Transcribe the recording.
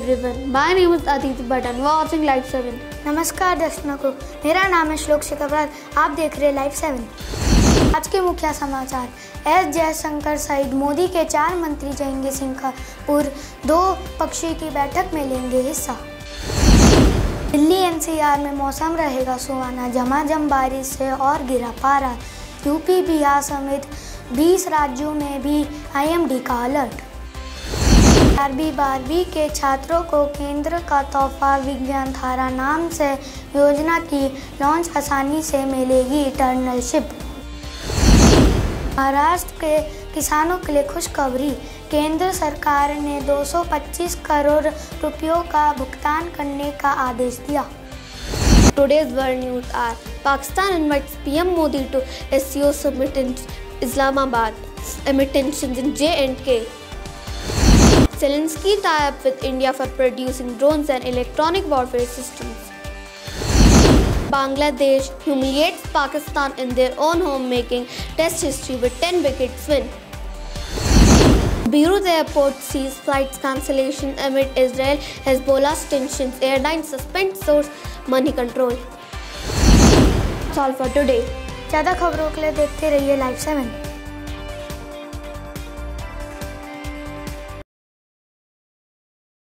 everyone. My name is Aditi Button. Watching Live 7. नमस्कार दर्शकों, मेरा नाम है श्लोक शेखर। आप देख रहे हैं लाइव 7। आज के मुख्य समाचार। एस जयशंकर सहित मोदी के 4 मंत्री जाएंगे सिंगापुर, 2 पक्षीय की बैठक में लेंगे हिस्सा। दिल्ली एनसीआर में मौसम रहेगा सुहाना, झमाझम बारिश से और गिरा पारा। यूपी बिहार समेत 20 राज्यों में भी IMD का अलर्ट। 12वीं के छात्रों को केंद्र का तोहफा विज्ञान धारा नाम से योजना की लॉन्च, आसानी से मिलेगी इंटर्नशिप। महाराष्ट्र के किसानों के लिए खुशखबरी, केंद्र सरकार ने 225 करोड़ रुपयों का भुगतान करने का आदेश दिया। Today's world news are: Pakistan invites PM Modi to SCO summit in Islamabad amid tensions in J&K. Zelensky tie-up with India for producing drones and electronic warfare systems. Bangladesh humiliates Pakistan in their own home, making Test history with 10 wickets win. Beirut airport sees flights cancellation amid Israel-Hezbollah tensions. Airline suspends source money control. That's all for today. ज़्यादा खबरों के लिए देखते रहिए live 7।